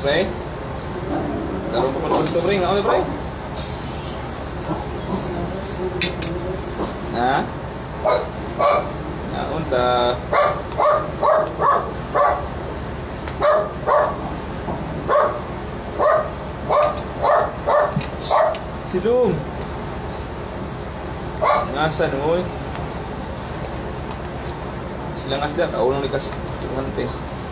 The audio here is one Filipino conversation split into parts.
Pre? Karoon pa panood ko, pre. Nga, pre? Ha? Naunta. Silong. Ngasan, oy. Sila ngasda, kaunong likas tuhante.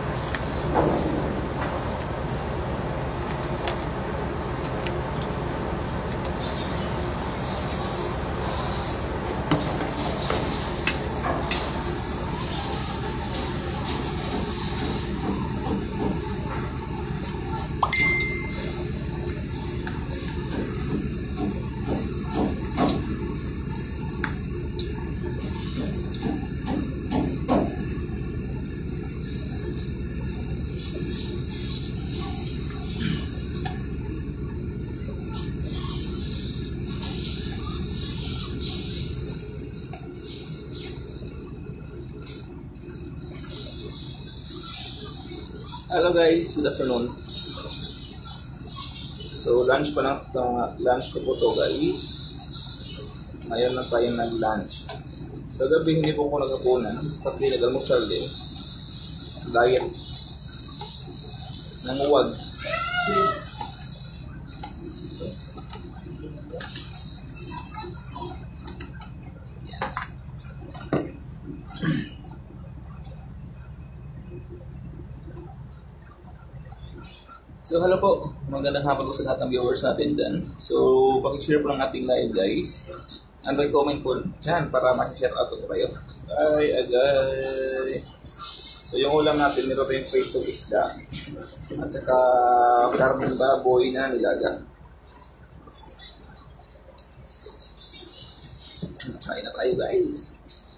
Hello guys, good afternoon. So lunch pa lang, lunch ko po to guys. Ngayon lang tayo nag-lunch. Kagabi hindi po ako nagkapunan, pati nag-almusal din. Diet. Nanguwag. So hello po, magandang hapon po sa lahat ng viewers natin dyan. So pakishare po ng ating live guys. And comment po dyan para makishare out po kayo. Agay. So yung ulam natin, nito yung prito isda. At saka karning baboy na nilaga. Kain na tayo guys.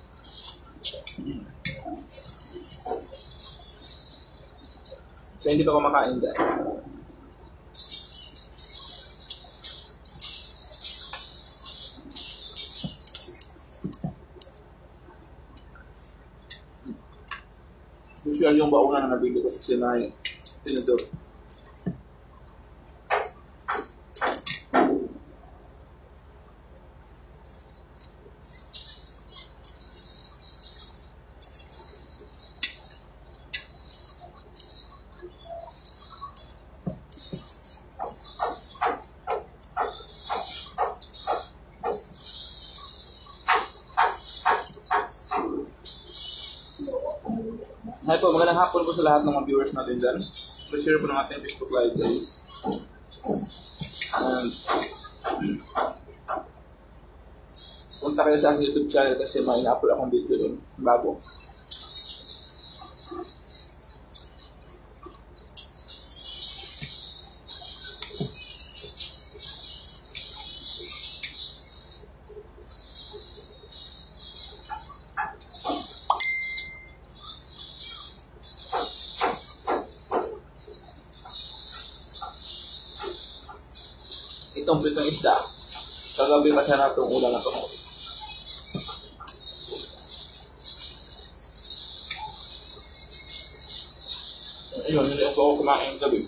So hindi pa kumakain guys. Usual yung bauna na nabili ko sa sinay. Tinador. Hi po, magandang hapon po sa lahat ng mga viewers natin dyan. Share po ng ating Facebook Live guys. Punta kayo sa aking YouTube channel kasi may ina-upload akong video dun bago. Itong pritong isda, kagabi pa siya na itong ulam na ito. Ayun, hindi ako kumain gabi.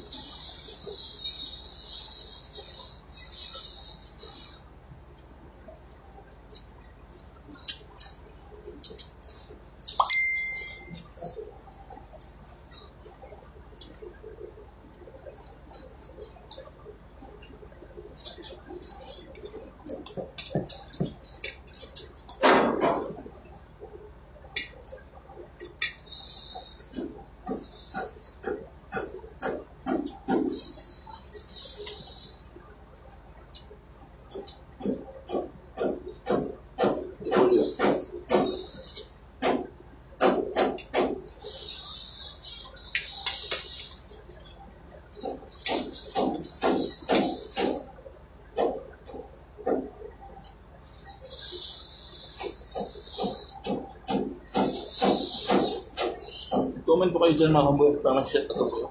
Comment po kayo dyan mga kamboy para ma-share ako po.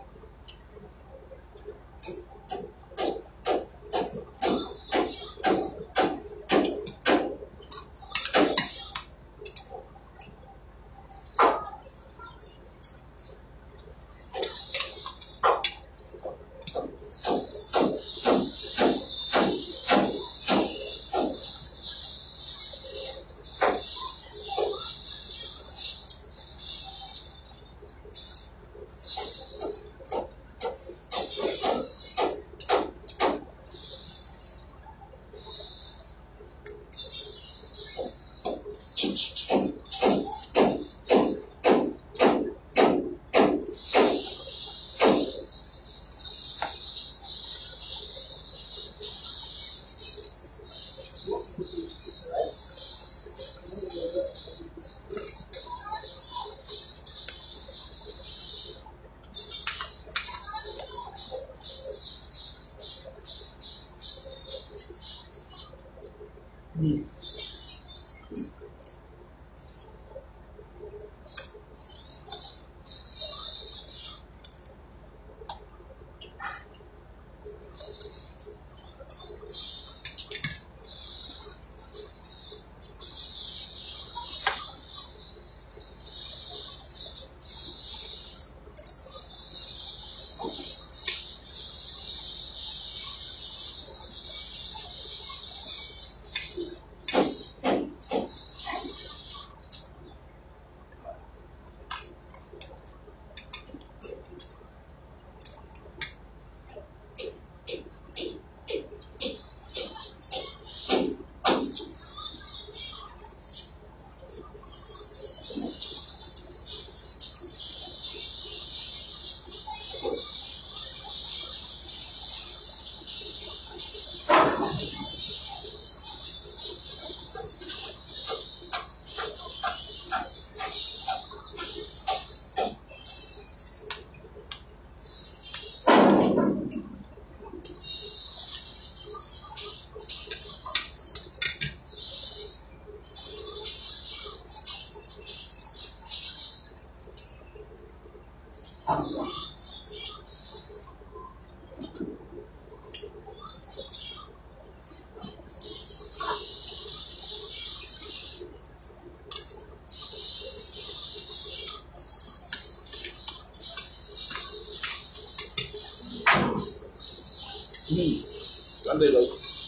Sante guys.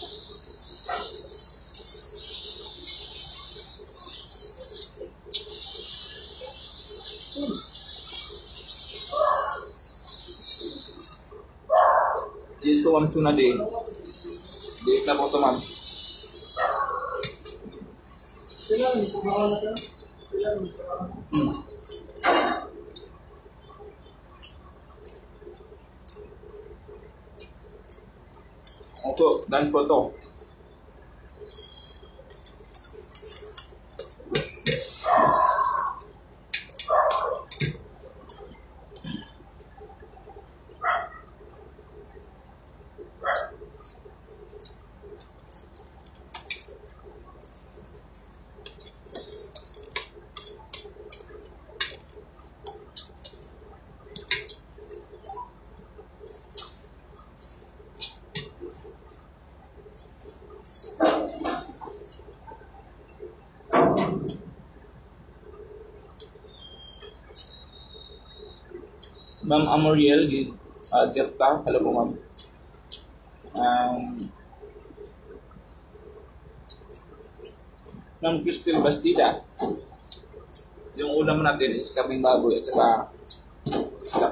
Yes, to one tuna day. Day na po ito, ma'am. Opo, lunch po ito. Ma'am Amoriel, Gerta, hello po ma'am. Ma'am Crystal Bastida, yung ulam natin is kaming baboy at saka isda.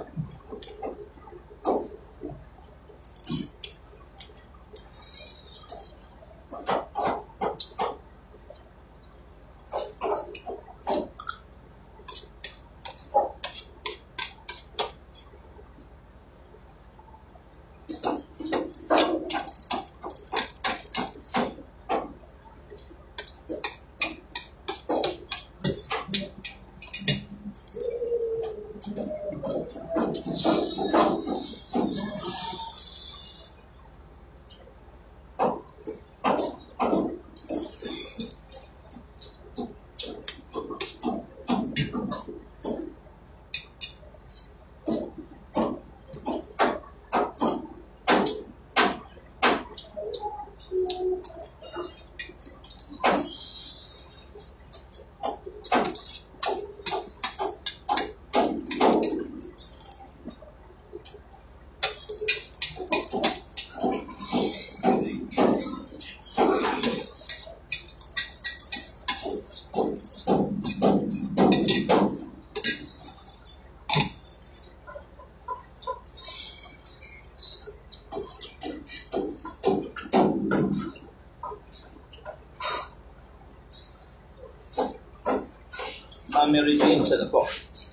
Mary Jane, sana po.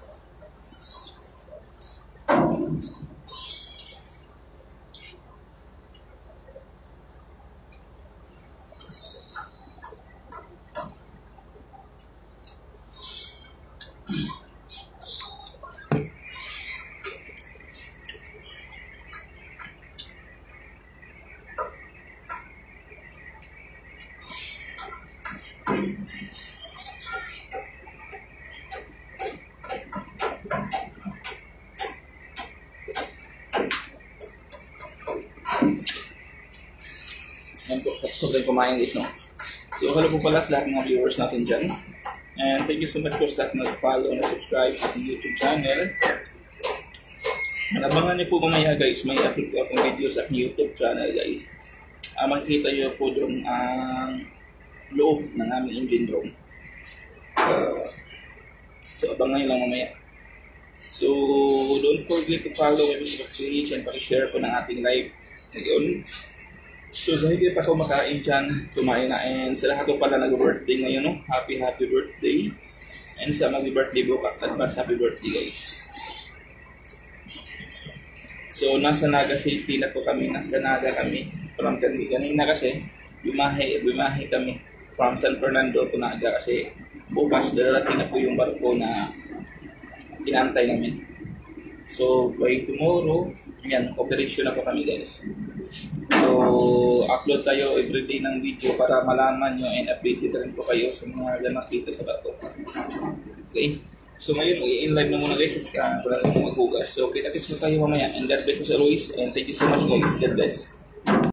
Yan po, sobrang kumain guys, no? So, hello po pala sa lahat ng mga viewers natin dyan. And thank you so much po sa lahat na nag-follow and subscribe sa ating YouTube channel. Abangan niyo po mamaya guys, may upload po akong video sa aking YouTube channel guys. Makikita niyo po doon ang loob ng aming engine room. So, abangan niyo lang mamaya. So, don't forget to follow my Facebook page and pakishare po ng ating live ngayon. So, sa hindi pa kumakain dyan, kumain na. And sa lahat po pala nag-birthday ngayon, no? Happy birthday. And sa mag-birthday bukas, advance happy birthday guys. So, nasa Naga City na po kami. Nasa Naga kami. From kanina kasi, bumahe kami from San Fernando to Naga kasi bukas darating na po yung barko na inaantay namin. So, by tomorrow, yan, operation na po kami guys. So, upload tayo everyday ng video para malaman nyo and updated rin po kayo sa mga ganap dito sa bato. Okay? So, ngayon, i-in-live na muna guys kasi wala na maghugas. So, kita-kits mo tayo mamaya. And God bless us always. And thank you so much guys. God bless.